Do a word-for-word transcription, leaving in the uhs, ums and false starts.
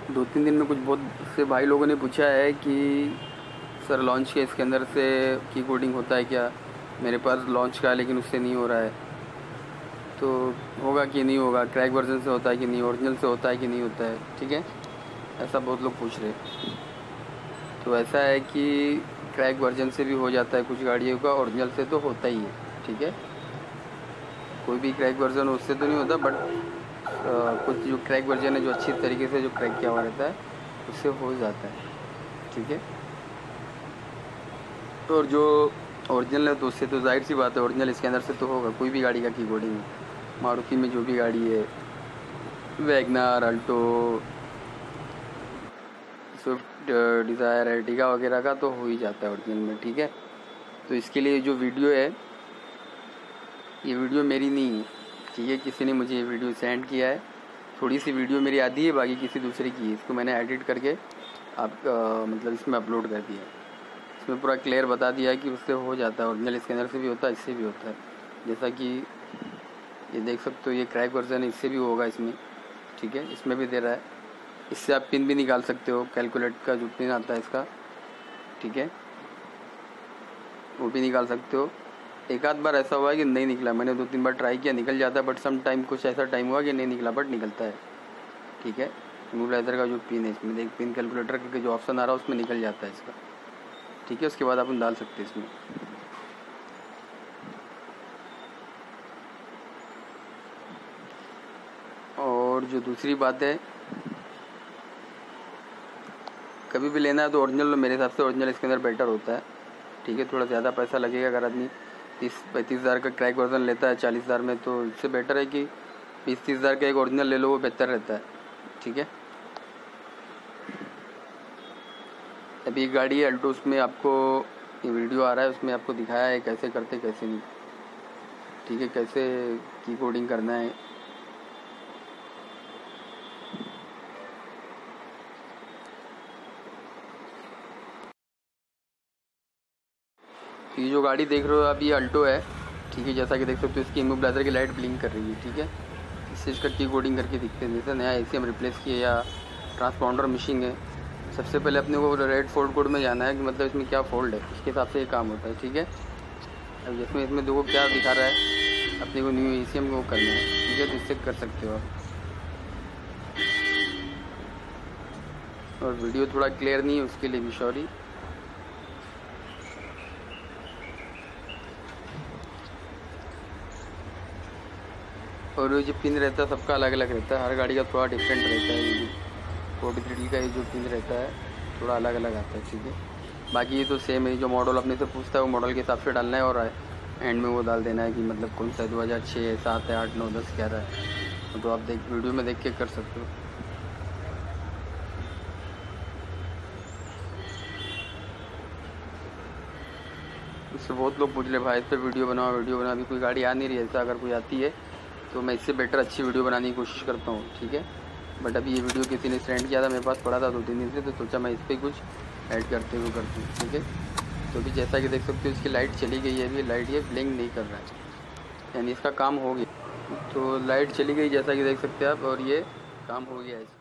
दो तीन दिन में कुछ बहुत से भाई लोगों ने पूछा है कि सर लॉन्च के इसके अंदर से की कोडिंग होता है क्या। मेरे पास लॉन्च का है लेकिन उससे नहीं हो रहा है, तो होगा कि नहीं होगा, क्रैक वर्जन से होता है कि नहीं, ओरिजिनल से होता है कि नहीं होता है। ठीक है, ऐसा बहुत लोग पूछ रहे हैं। तो ऐसा है कि क्रैक वर्जन से भी हो जाता है कुछ गाड़ियों का, ओरिजिनल से तो होता ही है। ठीक है, कोई भी क्रैक वर्जन उससे तो नहीं होता, बट आ, कुछ जो क्रैक वर्जन है जो अच्छी तरीके से जो क्रैक किया हुआ रहता है उससे हो जाता है। ठीक है, तो और जो ओरिजिनल है तो उससे तो जाहिर सी बात है ओरिजिनल इसके अंदर से तो होगा। कोई भी गाड़ी का की कोडिंग है, मारुति में जो भी गाड़ी है, WagonR, Alto, Swift Dzire, Ertiga वगैरह का तो हो ही जाता है ओरिजिनल में। ठीक है, तो इसके लिए जो वीडियो है, ये वीडियो मेरी नहीं है। ठीक है, किसी ने मुझे ये वीडियो सेंड किया है। थोड़ी सी वीडियो मेरी आधी है, बाकी किसी दूसरे की है। इसको मैंने एडिट करके आप आ, मतलब इसमें अपलोड कर दिया। इसमें पूरा क्लियर बता दिया है कि उससे हो जाता है, ओरिजिनल इसके अंदर से भी होता है, इससे भी होता है। जैसा कि ये देख सकते हो, ये क्रैक वर्जन है, इससे भी होगा इसमें। ठीक है, इसमें भी दे रहा है। इससे आप पिन भी निकाल सकते हो, कैलकुलेट का जो पिन आता है इसका। ठीक है, वो भी निकाल सकते हो। एक आध बार ऐसा हुआ है कि नहीं निकला, मैंने दो तीन बार ट्राई किया, निकल जाता है, बट सम टाइम कुछ ऐसा टाइम हुआ कि नहीं निकला, बट निकलता है। ठीक है, स्मूलाइजर का जो पिन है इसमें देख, पिन कैलकुलेटर का जो ऑप्शन आ रहा है उसमें निकल जाता है इसका। ठीक है, उसके बाद अपन डाल सकते हैं इसमें। और जो दूसरी बात है, कभी भी लेना है तो ओरिजिनल, मेरे हिसाब से ओरिजिनल इसके अंदर बेटर होता है। ठीक है, थोड़ा ज़्यादा पैसा लगेगा, अगर आदमी तीस पैंतीस हज़ार का क्रैक वर्जन लेता है चालीस हज़ार में, तो इससे बेटर है कि बीस तीस हज़ार का एक ओरिजिनल ले लो, वो बेहतर रहता है। ठीक है, अभी एक गाड़ी है अल्टो, उसमें आपको ये वीडियो आ रहा है, उसमें आपको दिखाया है कैसे करते कैसे नहीं। ठीक है, कैसे की कोडिंग करना है। ये जो गाड़ी देख रहे हो आप, ये अल्टो है। ठीक है, जैसा कि देख सकते हो इसकी इमोबिलाइजर की लाइट ब्लिंक कर रही है। ठीक है, इससे इसका की कोडिंग करके दिखते हैं। जैसे नया एसी हम रिप्लेस किए या ट्रांसपॉन्डर मिशिंग है, सबसे पहले अपने को रेड फॉल्ट कोड में जाना है कि मतलब इसमें क्या फॉल्ट है, उसके हिसाब से ये काम होता है। ठीक है, अब जिसमें इसमें देखो क्या दिखा रहा है, अपने को न्यू एसी को करना है। ठीक है, तो इससे कर सकते हो आप। और वीडियो थोड़ा क्लियर नहीं है, उसके लिए भी सॉरी। और जो पिन रहता है सबका अलग अलग रहता है, हर गाड़ी का थोड़ा डिफरेंट रहता है। ये फोर्टी थ्री का ये जो पिन रहता है थोड़ा अलग अलग आता है। ठीक है, बाकी ये तो सेम है, जो मॉडल अपने से पूछता है वो मॉडल के हिसाब से डालना है, और एंड में वो डाल देना है कि मतलब कौन सा है, दो हज़ार छः है, सात है, आठ, नौ, दस, ग्यारह है। तो आप देख वीडियो में देख के कर सकते हो। इससे बहुत लोग पूछ ले भाई इस पर वीडियो बनाओ वीडियो बना, अभी कोई गाड़ी आ नहीं रही है। ऐसा अगर कोई आती है तो मैं इससे बेटर अच्छी वीडियो बनाने की कोशिश करता हूँ। ठीक है, बट अभी ये वीडियो किसी ने सेंड किया था, मेरे पास पड़ा था दो तीन दिन से, तो सोचा मैं इस पर कुछ ऐड करते हुए करती हूँ। ठीक है, तो अभी जैसा कि देख सकते हो इसकी लाइट चली गई है, अभी लाइट ये ब्लिंक नहीं कर रहा है, यानी इसका काम हो गया। तो लाइट चली गई जैसा कि देख सकते हैं आप, और ये काम हो गया है।